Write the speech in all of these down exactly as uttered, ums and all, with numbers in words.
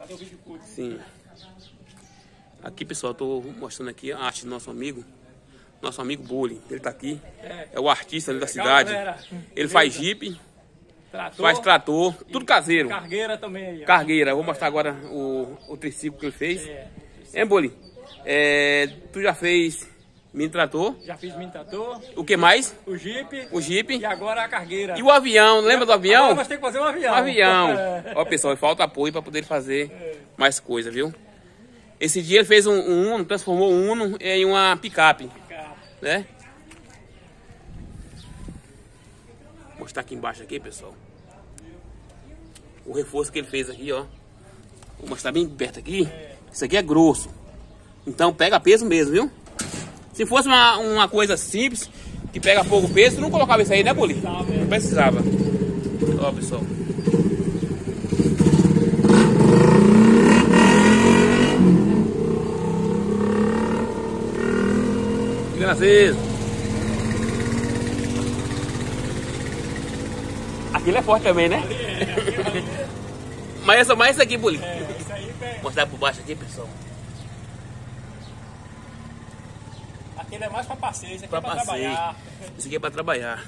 fazer o vídeo curto. Sim. Aqui, pessoal, eu tô mostrando aqui a arte do nosso amigo. Nosso amigo Bully. Ele tá aqui. É, é o artista ali da cidade. Galera. Ele faz jipe, Trator, faz trator, tudo caseiro. Cargueira também aí. Ó. Cargueira. Eu vou mostrar agora o, o triciclo que ele fez. É. É, Bully? É, tu já fez mini trator? Já fiz mini trator. O que mais? O Jeep. O Jeep. E agora a cargueira. E o avião, lembra do avião? Agora nós temos que fazer um avião. Um avião. É. Ó, pessoal, falta apoio para poder fazer mais coisa, viu? Esse dia ele fez um, um Uno, transformou um Uno em uma picape, né? Vou mostrar aqui embaixo aqui, pessoal. O reforço que ele fez aqui, ó. Vou mostrar bem perto aqui. Isso aqui é grosso. Então pega peso mesmo, viu? Se fosse uma, uma coisa simples, que pega pouco peso, tu não colocava isso aí, né, Bully? Não precisava. Ó, pessoal. Fica aceso. Aquilo é forte também, né? Mas essa mais isso aqui, Bully. Vou mostrar por baixo aqui, pessoal. Aquele é mais para passeio, esse aqui Pra é para passeio. trabalhar. Esse aqui é pra trabalhar.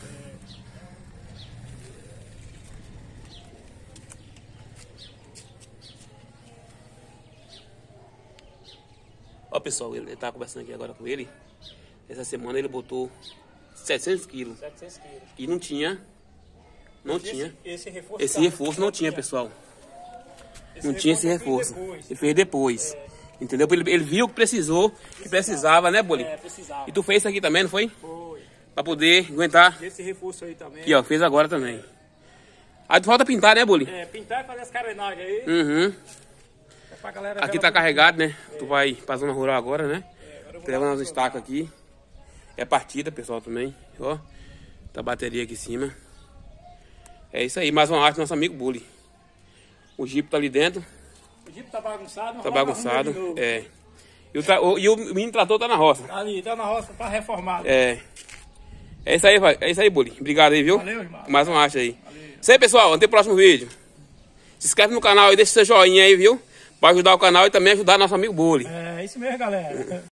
Ó, pessoal, ele tava conversando aqui agora com ele. Essa semana ele botou setecentos quilos. setecentos quilos. E não tinha. Não Esse, tinha. Esse reforço, Esse tá- reforço não tinha, pessoal. Esse Não tinha esse eu fiz reforço. depois. Ele fez depois. Entendeu? Ele, ele viu que precisou, que precisava, né, Bully? É, precisava. E tu fez isso aqui também, não foi? Foi. Pra poder aguentar. Esse reforço aí também. Aqui, ó, fez agora também. Aí tu falta pintar, né, Bully? É, pintar e fazer as carenagens aí. Uhum. É pra galera Aqui ver tá lá. carregado, né? Tu vai pra zona rural agora, né? É, agora eu vou Levando lá as pro estacas aqui. É partida, pessoal, também. Ó. Tá a bateria aqui em cima. É isso aí, mais uma arte do nosso amigo Bully. O Jeep tá ali dentro. O Jeep tá bagunçado. Tá vamos lá pra bagunçado. arrumar de novo. É. E o, tra... o- e o mini trator tá na roça. Tá ali, tá na roça pra reformar. É. É isso aí, vai. É isso aí, Bully. Obrigado aí, viu? Valeu, irmão. Mais uma arte aí. Isso aí, pessoal. Até o próximo vídeo. Se inscreve no canal e deixa seu joinha aí, viu? Pra ajudar o canal e também ajudar nosso amigo Bully. É, isso mesmo, galera.